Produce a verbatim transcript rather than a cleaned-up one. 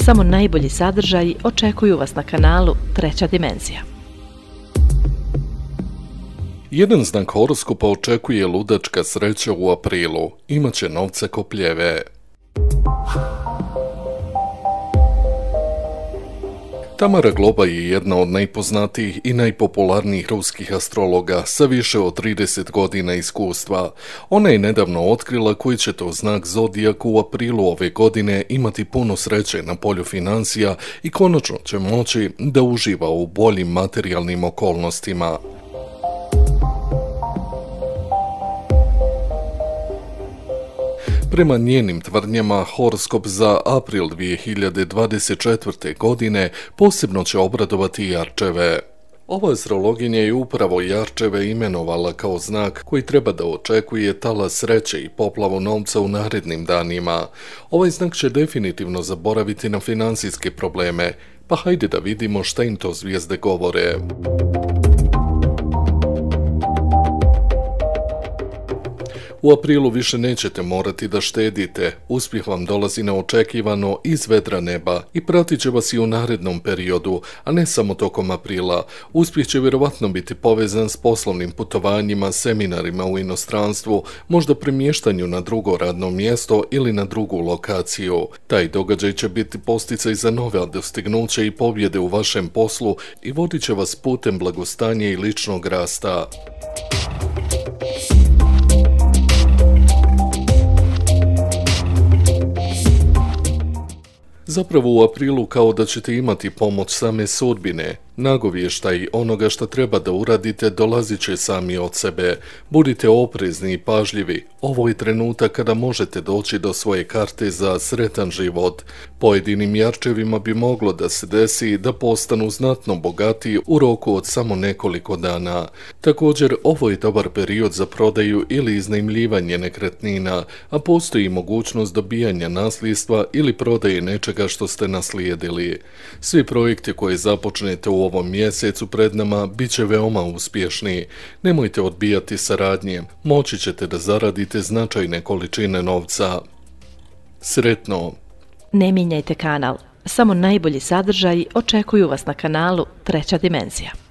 Samo najbolji sadržaji očekuju vas na kanalu Treća dimenzija. Jedan znak horoskopa očekuje ludačka sreća u aprilu. Imaće novce ko pljeve. Tamara Globa je jedna od najpoznatijih i najpopularnijih ruskih astrologa sa više od trideset godina iskustva. Ona je nedavno otkrila koji će to znak zodijaka u aprilu ove godine imati puno sreće na polju financija i konačno će moći da uživa u boljim materijalnim okolnostima. Prema njenim tvrdnjama, horoskop za april dvije hiljade dvadeset četvrte. godine posebno će obradovati jarčeve. Ova astrologinja je upravo jarčeve imenovala kao znak koji treba da očekuje talas sreće i poplavu novca u narednim danima. Ovaj znak će definitivno zaboraviti na financijske probleme, pa hajde da vidimo šta im to zvijezde govore. U aprilu više nećete morati da štedite, uspjeh vam dolazi neočekivano iz vedra neba i pratit će vas i u narednom periodu, a ne samo tokom aprila. Uspjeh će vjerovatno biti povezan s poslovnim putovanjima, seminarima u inostranstvu, možda premještanju na drugo radno mjesto ili na drugu lokaciju. Taj događaj će biti posticaj za nove dostignuća i pobjede u vašem poslu i vodit će vas putem blagostanja i ličnog rasta. Zapravo u aprilu kao da ćete imati pomoć same sudbine. Nagovještaj onoga što treba da uradite dolazit će sami od sebe. Budite oprezni i pažljivi. Ovo je trenutak kada možete doći do svoje karte za sretan život. Pojedinim jarčevima bi moglo da se desi da postanu znatno bogatiji u roku od samo nekoliko dana. Također, ovo je dobar period za prodaju ili iznajmljivanje nekretnina, a postoji mogućnost dobijanja nasljedstva ili prodaje nečega što ste naslijedili. Svi projekti koje započnete u ovom mjesecu pred nama bit će veoma uspješni. Nemojte odbijati saradnje, moći ćete da zaradite značajne količine novca. Sretno! Ne mijenjajte kanal, samo najbolji sadržaji očekuju vas na kanalu Treća dimenzija.